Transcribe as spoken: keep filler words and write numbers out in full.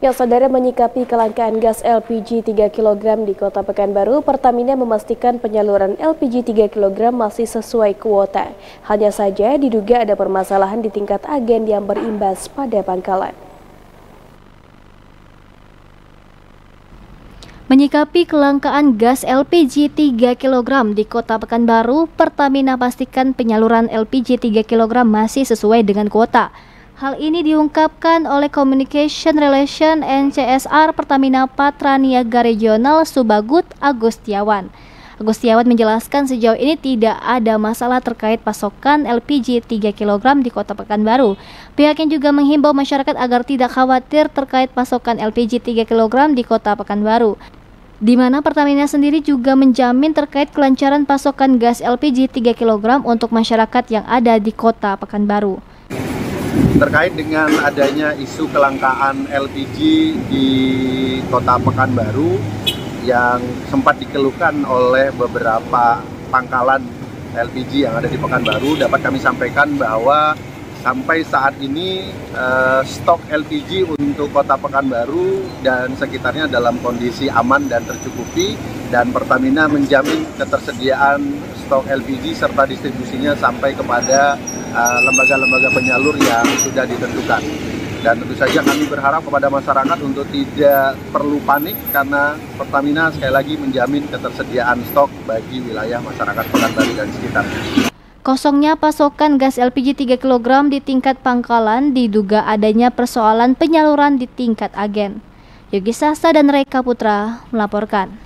Ya, saudara, menyikapi kelangkaan gas L P G tiga kilogram di Kota Pekanbaru, Pertamina memastikan penyaluran L P G tiga kilogram masih sesuai kuota. Hanya saja diduga ada permasalahan di tingkat agen yang berimbas pada pangkalan. Menyikapi kelangkaan gas L P G tiga kilogram di Kota Pekanbaru, Pertamina pastikan penyaluran L P G tiga kilogram masih sesuai dengan kuota. Hal ini diungkapkan oleh Communication Relation N C S R Pertamina Patra Niaga Regional Subagud Agustiawan. Agustiawan menjelaskan sejauh ini tidak ada masalah terkait pasokan L P G tiga kilogram di Kota Pekanbaru. Pihaknya juga menghimbau masyarakat agar tidak khawatir terkait pasokan L P G tiga kilogram di Kota Pekanbaru, di mana Pertamina sendiri juga menjamin terkait kelancaran pasokan gas L P G tiga kilogram untuk masyarakat yang ada di Kota Pekanbaru. Terkait dengan adanya isu kelangkaan L P G di Kota Pekanbaru yang sempat dikeluhkan oleh beberapa pangkalan L P G yang ada di Pekanbaru, dapat kami sampaikan bahwa sampai saat ini eh, stok L P G untuk Kota Pekanbaru dan sekitarnya dalam kondisi aman dan tercukupi, dan Pertamina menjamin ketersediaan stok L P G serta distribusinya sampai kepada lembaga-lembaga uh, penyalur yang sudah ditentukan. Dan tentu saja kami berharap kepada masyarakat untuk tidak perlu panik, karena Pertamina sekali lagi menjamin ketersediaan stok bagi wilayah masyarakat Pekanbaru dan sekitarnya. Kosongnya pasokan gas L P G tiga kilogram di tingkat pangkalan diduga adanya persoalan penyaluran di tingkat agen. Yogi Sasta dan Reka Putra melaporkan.